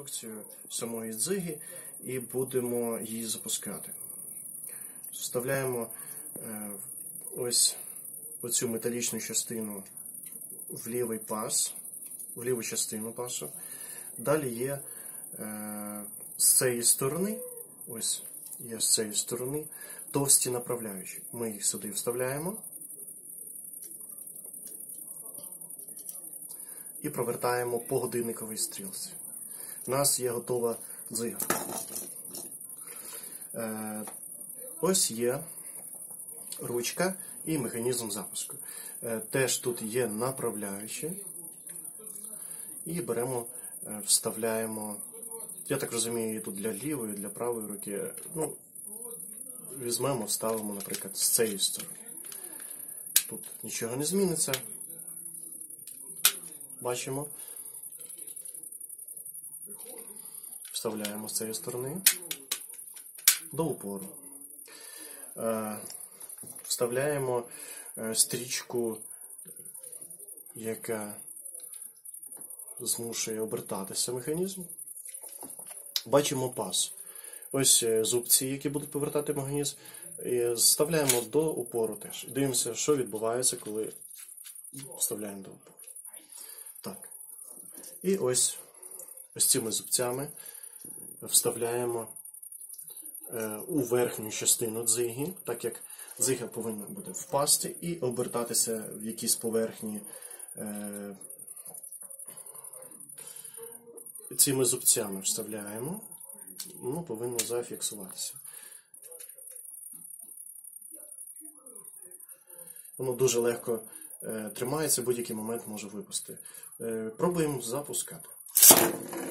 інструкцію самої дзиги і будемо її запускати. Вставляємо ось оцю металічну частину в лівий пас, в ліву частину пасу. Далі є з цієї сторони, ось є з цієї сторони товсті направляючі. Ми їх сюди вставляємо і провертаємо по годинниковій стрілці. У нас є готова дзига. Ось є ручка і механізм запуску. Теж тут є направляючі. І беремо, вставляємо, я так розумію, її тут для лівої, для правої руки. Ну, візьмемо, вставимо, наприклад, з цієї сторони. Тут нічого не зміниться. Бачимо. Вставляємо з цієї сторони до упору. Вставляємо стрічку, яка змушує обертатися механізм. Бачимо пас. Ось зубці, які будуть повертати механізм. І вставляємо до упору теж. Дивимося, що відбувається, коли вставляємо до упору. Так. І ось цими зубцями вставляємо у верхню частину дзиги, так як дзига повинна буде впасти і обертатися в якісь поверхні. Цими зубцями вставляємо, воно повинно зафіксуватися. Воно дуже легко тримається, будь-який момент може випасти. Пробуємо запускати.